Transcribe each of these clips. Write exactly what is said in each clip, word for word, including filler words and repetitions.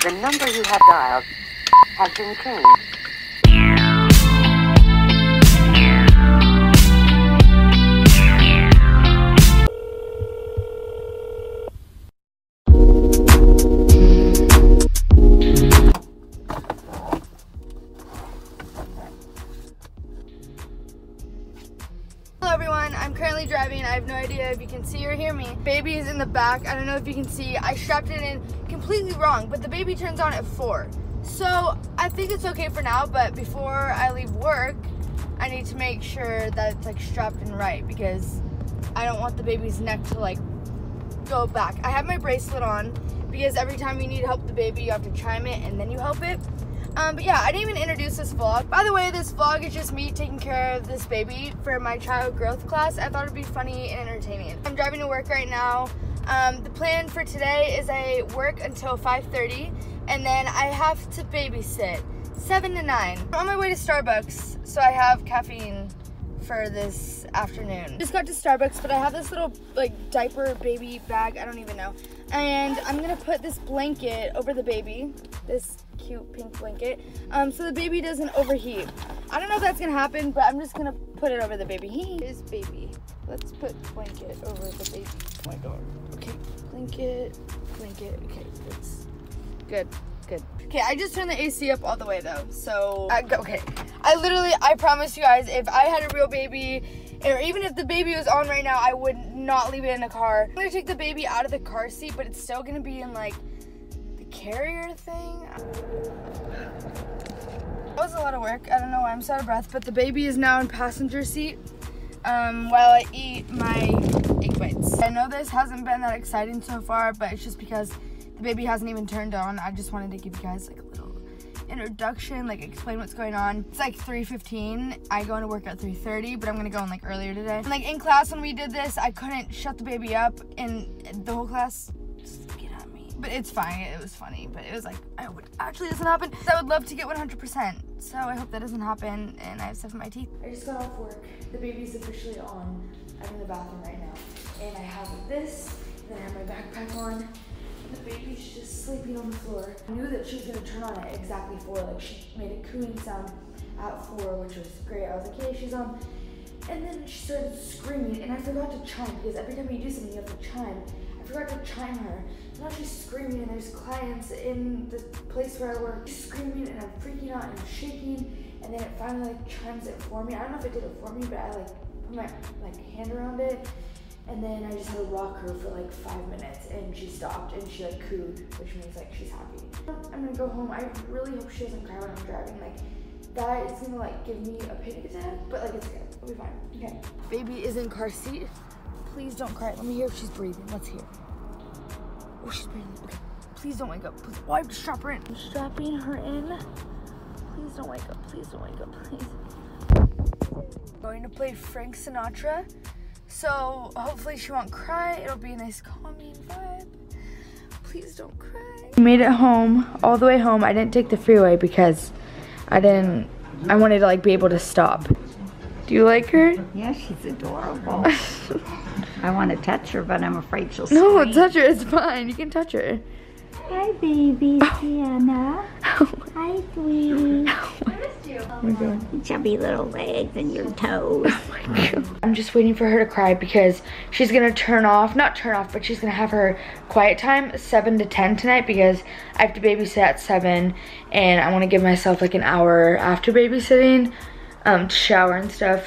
The number you have dialed has been changed. Hello everyone, I'm currently driving. I have no idea if you can see or hear me. Baby is in the back. I don't know if you can see. I strapped it in completely wrong, but the baby turns on at four. So I think it's okay for now, but before I leave work, I need to make sure that it's like strapped in right because I don't want the baby's neck to like go back. I have my bracelet on because every time you need to help the baby, you have to chime it and then you help it. Um, but yeah, I didn't even introduce this vlog. By the way, this vlog is just me taking care of this baby for my child growth class. I thought it'd be funny and entertaining. I'm driving to work right now. Um, the plan for today is I work until five thirty and then I have to babysit seven to nine. I'm on my way to Starbucks, so I have caffeine for this afternoon. Just got to Starbucks, but I have this little like diaper baby bag, I don't even know. And I'm gonna put this blanket over the baby, this cute pink blanket, um, so the baby doesn't overheat. I don't know if that's gonna happen, but I'm just gonna put it over the baby. Here's baby. Let's put blanket over the baby. Oh my god. Okay, blanket, blanket. Okay, that's good, good. Okay, I just turned the A C up all the way though, so I, okay. I literally, I promise you guys, if I had a real baby, or even if the baby was on right now, I would not leave it in the car. I'm gonna take the baby out of the car seat, but it's still gonna be in like the carrier thing. That was a lot of work. I don't know why I'm so out of breath, but the baby is now in passenger seat um, while I eat my egg bites. I know this hasn't been that exciting so far, but it's just because the baby hasn't even turned on. I just wanted to give you guys like a little introduction, like explain what's going on. It's like three fifteen. I go into work at three thirty, but I'm gonna go in like earlier today. And like in class when we did this, I couldn't shut the baby up and the whole class just get at me. But it's fine, it was funny, but it was like, I would actually doesn't happen. I would love to get one hundred percent. So I hope that doesn't happen and I have stuff in my teeth. I just got off work. The baby's officially on. I'm in the bathroom right now. And I have this, and then I have my backpack on. The baby's just sleeping on the floor. I knew that she was gonna turn on at exactly four. Like she made a cooing sound at four, which was great. I was like, hey, she's on. And then she started screaming, and I forgot to chime because every time you do something, you have to chime. I forgot to chime her. Now she's screaming, and there's clients in the place where I work. She's screaming, and I'm freaking out, and I'm shaking. And then it finally like chimes it for me. I don't know if it did it for me, but I like put my like hand around it. And then I just had to rock her for like five minutes and she stopped and she like cooed, which means like she's happy. I'm gonna go home. I really hope she doesn't cry when I'm driving. Like that is gonna like give me a panic attack, but like it's good, it'll be fine. Okay. Baby is in car seat. Please don't cry. Let me hear if she's breathing. Let's hear. Oh, she's breathing. Okay. Please don't wake up. Please. Oh, I have to strap her in. I'm strapping her in. Please don't wake up. Please don't wake up, please. I'm going to play Frank Sinatra. So hopefully she won't cry. It'll be a nice calming vibe. Please don't cry. We made it home, all the way home. I didn't take the freeway because I didn't, I wanted to like be able to stop. Do you like her? Yeah, she's adorable. I want to touch her, but I'm afraid she'll scream. No, touch her, it's fine. You can touch her. Hi, baby, Sienna. Hi, sweetie. Oh my god. Chubby little legs and your toes. Oh my god. I'm just waiting for her to cry because she's gonna turn off, not turn off, but she's gonna have her quiet time seven to ten tonight because I have to babysit at seven and I want to give myself like an hour after babysitting um, to shower and stuff.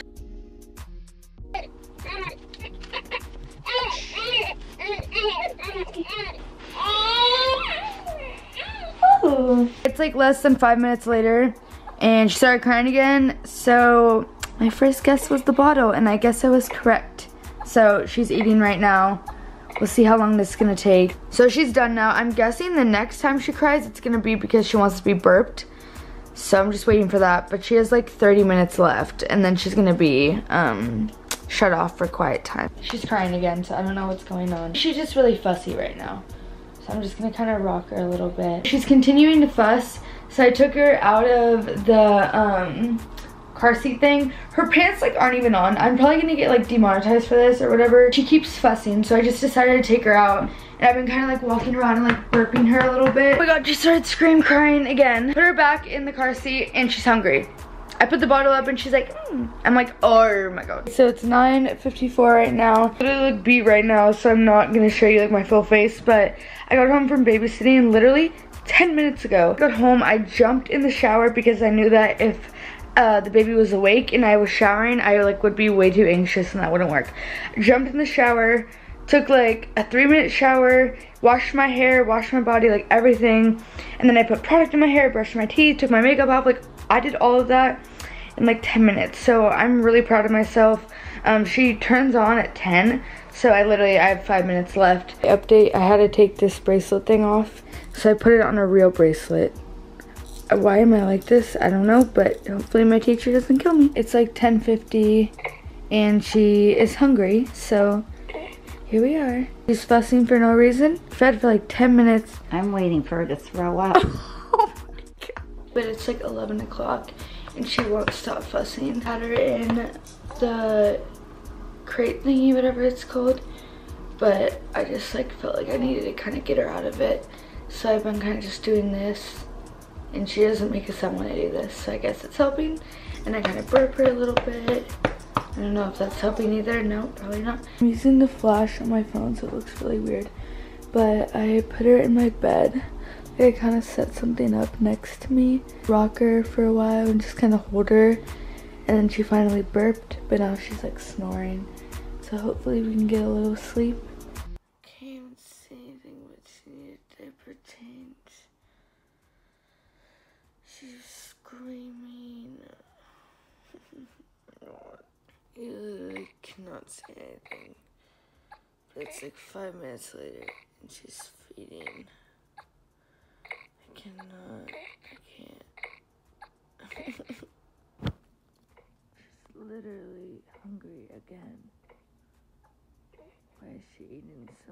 Ooh. It's like less than five minutes later and she started crying again, so my first guess was the bottle and I guess I was correct. So she's eating right now. We'll see how long this is gonna take. So she's done now. I'm guessing the next time she cries it's gonna be because she wants to be burped. So I'm just waiting for that, but she has like thirty minutes left and then she's gonna be um, shut off for quiet time. She's crying again, so I don't know what's going on. She's just really fussy right now. So I'm just gonna kind of rock her a little bit. She's continuing to fuss, so I took her out of the um, car seat thing. Her pants like aren't even on. I'm probably gonna get like demonetized for this or whatever. She keeps fussing, so I just decided to take her out. And I've been kind of like walking around and like burping her a little bit. Oh my god, she started scream crying again. Put her back in the car seat and she's hungry. I put the bottle up and she's like, mm. I'm like, oh my god. So it's nine fifty-four right now. I literally look beat right now, so I'm not gonna show you like my full face, but I got home from babysitting literally ten minutes ago. I got home, I jumped in the shower because I knew that if uh, the baby was awake and I was showering, I like would be way too anxious and that wouldn't work. I jumped in the shower, took like a three minute shower, washed my hair, washed my body, like everything. And then I put product in my hair, brushed my teeth, took my makeup off. Like I did all of that in like ten minutes. So I'm really proud of myself. Um, she turns on at ten. So I literally, I have five minutes left. Update, I had to take this bracelet thing off. So I put it on a real bracelet. Why am I like this? I don't know, but hopefully my teacher doesn't kill me. It's like ten fifty and she is hungry. So here we are. She's fussing for no reason. Fed for like ten minutes. I'm waiting for her to throw up. Oh my god. But it's like eleven o'clock and she won't stop fussing. Had her in the crate thingy, whatever it's called. But I just like felt like I needed to kind of get her out of it. So I've been kind of just doing this. And she doesn't make a sound when I do this. So I guess it's helping. And I kind of burp her a little bit. I don't know if that's helping either. No, probably not. I'm using the flash on my phone so it looks really weird. But I put her in my bed. I kind of set something up next to me. Rock her for a while and just kind of hold her. And then she finally burped. But now she's like snoring. So hopefully we can get a little sleep. Can't see anything but she needed diaper change. She's screaming. I cannot say anything. But it's like five minutes later and she's feeding. I cannot. I can't. She's literally hungry again. Why is she eating so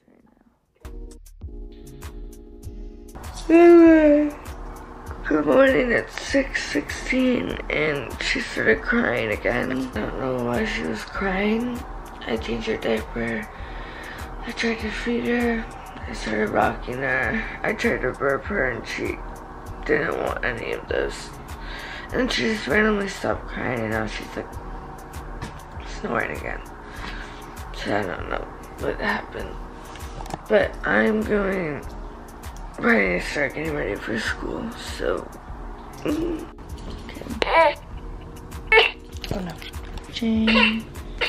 much right now? Good morning, it's six sixteen and she started crying again. I don't know why she was crying. I changed her diaper. I tried to feed her. I started rocking her. I tried to burp her and she didn't want any of this. And then she just randomly stopped crying and now she's like snoring again. So I don't know what happened. But I'm going ready to start getting ready for school, so mm, okay. Oh no. Jane.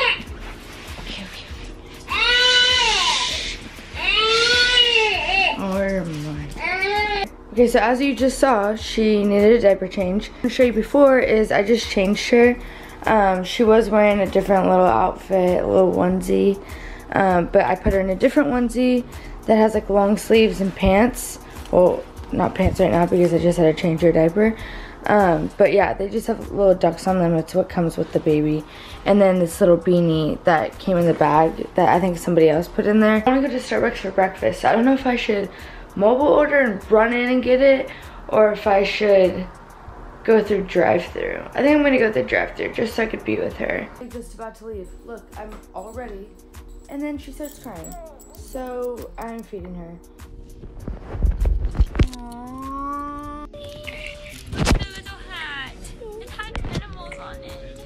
Or mine. Okay, so as you just saw, she needed a diaper change. What I'm gonna show you before is I just changed her. Um, she was wearing a different little outfit, a little onesie, um, but I put her in a different onesie that has like long sleeves and pants. Well, not pants right now because I just had to change her diaper. Um, but yeah, they just have little ducks on them. It's what comes with the baby. And then this little beanie that came in the bag that I think somebody else put in there. I want to go to Starbucks for breakfast. I don't know if I should mobile order and run in and get it, or if I should go through drive-thru. I think I'm gonna go through drive-thru just so I could be with her. I'm just about to leave. Look, I'm all ready. And then she starts crying. So I'm feeding her. Aww. The little hat. It had animals on it.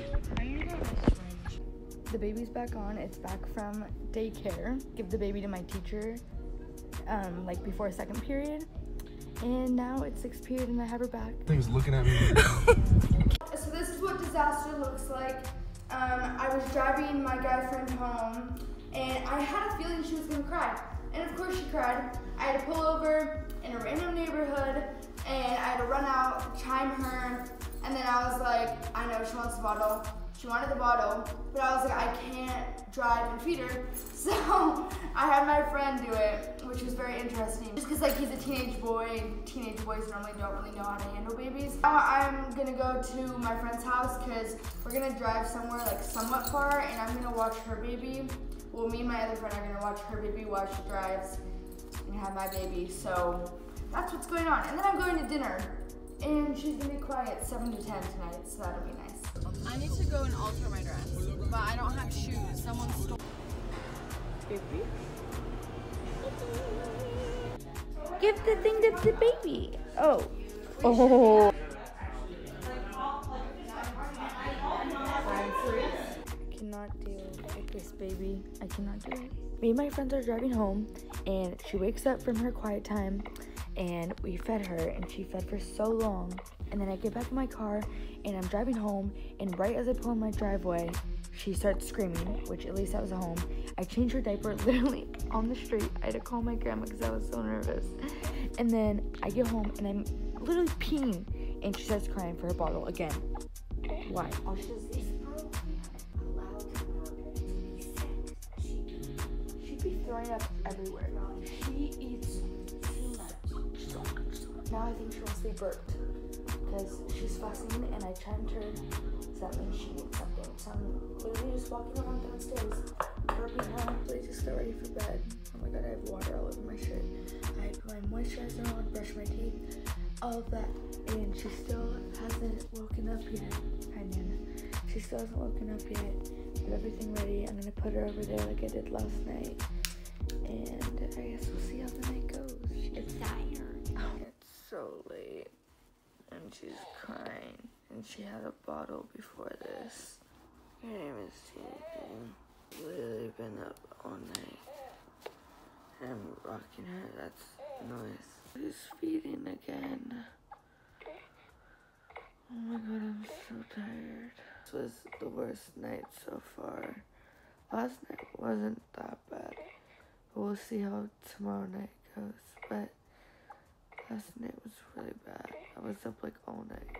The baby's back on. It's back from daycare. Give the baby to my teacher, um, like before second period. And now it's sixth period and I have her back. Thing's looking at me. So this is what disaster looks like. Um, I was driving my guy friend home and I had a feeling she was gonna cry. And of course she cried. I had to pull over in a random neighborhood and I had to run out, chime her, and then I was like, I know she wants the bottle. She wanted the bottle, but I was like, I can't drive and feed her. So I had my friend do it, which was very interesting. Just because like he's a teenage boy, and teenage boys normally don't really know how to handle babies. Now I'm gonna go to my friend's house because we're gonna drive somewhere like somewhat far and I'm gonna watch her baby. Well, me and my other friend are gonna watch her baby while she drives and have my baby. So that's what's going on. And then I'm going to dinner And she's gonna be quiet seven to ten tonight, so that'll be nice. I need to go and alter my dress, but I don't have shoes. Someone stole. Baby. Give the thing to the baby. Oh. Oh. I cannot deal with this baby. I cannot do it. Me and my friends are driving home, and she wakes up from her quiet time, and we fed her, and she fed for so long. And then I get back in my car, and I'm driving home, and right as I pull in my driveway, she starts screaming, which at least I was at home. I changed her diaper literally on the street. I had to call my grandma because I was so nervous. And then I get home, and I'm literally peeing, and she starts crying for her bottle again. Why? All she does is allowed to be sick. She, she'd be throwing up everywhere. She eats too much. So much. Now I think she wants to be burped because she's fussing, and I chimed her, so that means she needs something. So I'm literally just walking around downstairs, burping her. So I just got ready for bed. Oh my god, I have water all over my shirt. I put my moisturizer on, brush my teeth, all of that, and she still hasn't woken up yet. Hi, Nana. She still hasn't woken up yet. Got everything ready. I'm gonna put her over there like I did last night, and I guess we'll see how the night goes. She's tired. Oh, it's so late, and she's crying, and she had a bottle before this. I can't even see anything. Literally been up all night. I'm rocking her. That's noise. She's feeding again. Oh my god, I'm so tired. This was the worst night so far. Last night wasn't that bad. But we'll see how tomorrow night goes. But last night was really bad. I was up like all night.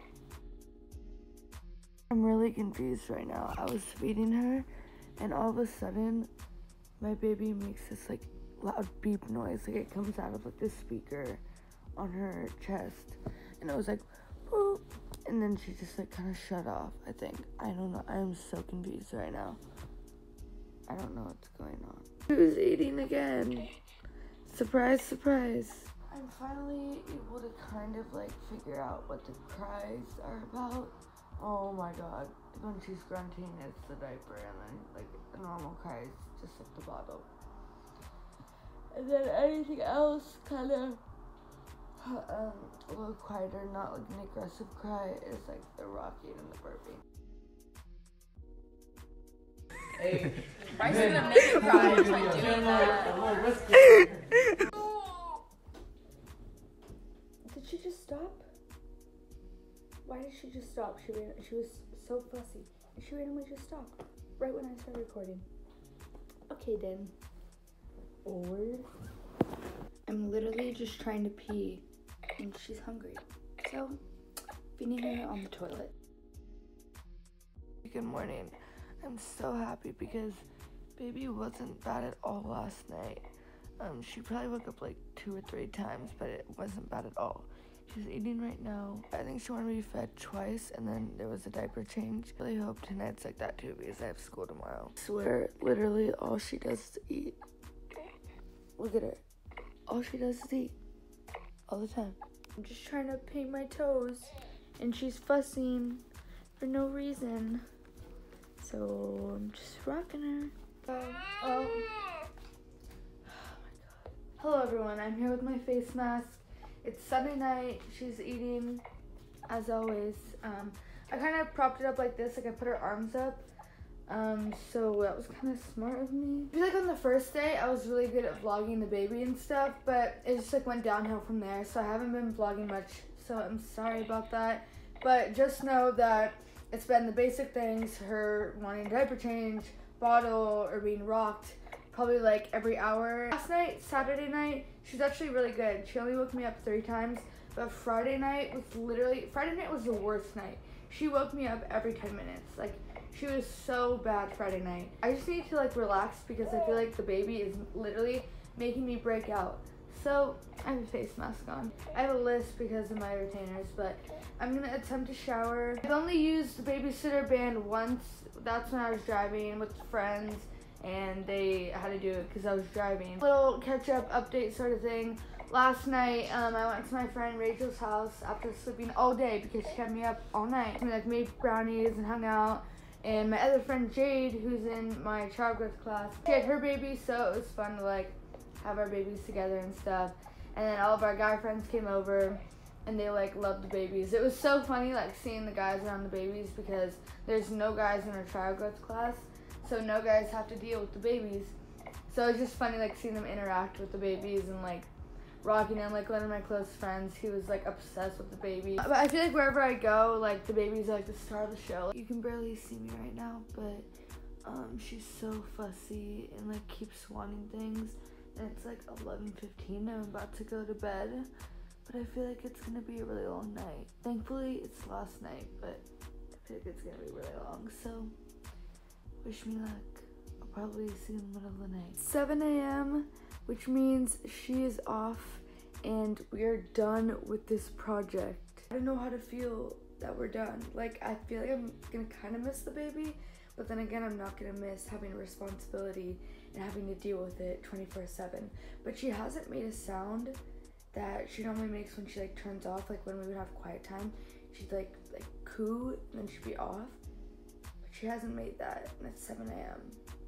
I'm really confused right now. I was feeding her, and all of a sudden, my baby makes this like loud beep noise. Like it comes out of like this speaker on her chest, and it was like, boop, and then she just like kind of shut off. I think. I don't know. I am so confused right now. I don't know what's going on. Who's eating again? Surprise, surprise. I'm finally able to kind of like figure out what the cries are about. Oh my god. When she's grunting, it's the diaper, and then like the normal cries, just like the bottle. And then anything else kind of um, a little quieter, not like an aggressive cry, is like the rocking and the burping. Hey, Bryce is gonna make me cry by doing that. Did she just stop? Why did she just stop? She ran, she was so fussy. And she randomly just stopped right when I started recording. Okay then. Or I'm literally just trying to pee, and she's hungry. So, feeding her on the toilet. Good morning. I'm so happy because baby wasn't bad at all last night. Um, she probably woke up like two or three times, but it wasn't bad at all. She's eating right now. I think she wanted to be fed twice, and then there was a diaper change. I really hope tonight's like that too, because I have school tomorrow. I swear, literally all she does is eat. Look at her. All she does is eat. All the time. I'm just trying to paint my toes, and she's fussing for no reason. So I'm just rocking her. Uh, oh. Oh my god. Hello everyone, I'm here with my face mask. It's Sunday night. She's eating, as always. Um, I kind of propped it up like this, like I put her arms up. Um, so that was kind of smart of me. I feel like on the first day, I was really good at vlogging the baby and stuff, but it just like went downhill from there. So I haven't been vlogging much, so I'm sorry about that. But just know that it's been the basic things, her wanting a diaper change, bottle, or being rocked, probably like every hour. Last night, Saturday night, she was actually really good. She only woke me up three times, but Friday night was literally, Friday night was the worst night. She woke me up every ten minutes. Like, she was so bad Friday night. I just need to like relax because I feel like the baby is literally making me break out. So I have a face mask on. I have a list because of my retainers, but I'm gonna attempt to shower. I've only used the babysitter band once. That's when I was driving with friends, and they had to do it because I was driving. Little catch up update sort of thing. last night um, I went to my friend Rachel's house after sleeping all day because she kept me up all night. We like made brownies and hung out. And my other friend Jade, who's in my child growth class, she had her baby, so it was fun to like have our babies together and stuff. And then all of our guy friends came over and they like loved the babies. It was so funny like seeing the guys around the babies because there's no guys in our child growth class, so no guys have to deal with the babies. So it's just funny like seeing them interact with the babies and like rocking them. Like one of my close friends, he was like obsessed with the baby. But I feel like wherever I go, like the baby's like the star of the show. You can barely see me right now, but um, she's so fussy and like keeps wanting things. And it's like eleven fifteen, I'm about to go to bed, but I feel like it's gonna be a really long night. Thankfully, it's last night, but I feel like it's gonna be really long, so wish me luck. I'll probably see you in the middle of the night. seven A M, which means she is off and we are done with this project. I don't know how to feel that we're done. Like, I feel like I'm gonna kind of miss the baby, but then again, I'm not gonna miss having a responsibility and having to deal with it twenty-four seven. But she hasn't made a sound that she normally makes when she like turns off. Like when we would have quiet time, she'd like like coo and then she'd be off. But she hasn't made that, and it's seven A M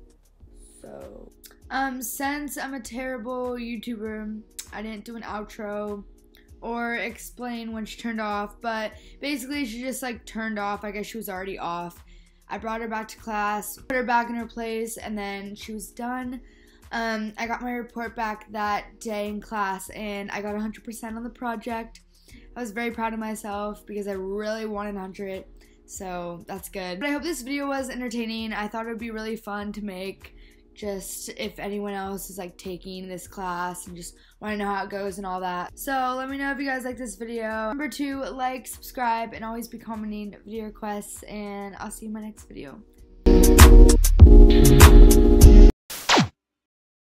So, um, since I'm a terrible YouTuber, I didn't do an outro or explain when she turned off. But basically, she just like turned off. I guess she was already off. I brought her back to class, put her back in her place, and then she was done. Um, I got my report back that day in class, and I got one hundred percent on the project. I was very proud of myself because I really wanted one hundred, so that's good. But I hope this video was entertaining. I thought it would be really fun to make, just if anyone else is like taking this class and just want to know how it goes and all that. So let me know if you guys like this video. Remember to like, subscribe, and always be commenting video requests, and I'll see you in my next video.